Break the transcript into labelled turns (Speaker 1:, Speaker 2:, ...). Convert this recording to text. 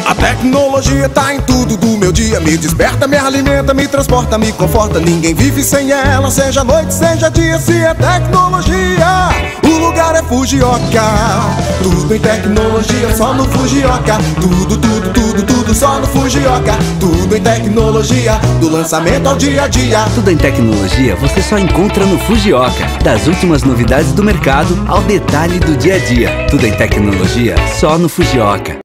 Speaker 1: A tecnologia tá em tudo do meu dia. Me desperta, me alimenta, me transporta, me conforta. Ninguém vive sem ela, seja noite, seja dia. Se é tecnologia, o lugar é Fujioka. Tudo em tecnologia, só no Fujioka. Tudo, tudo, tudo, tudo só no Fujioka. Tudo em tecnologia, do lançamento ao dia a dia.
Speaker 2: Tudo em tecnologia você só encontra no Fujioka. Das últimas novidades do mercado ao detalhe do dia a dia. Tudo em tecnologia, só no Fujioka.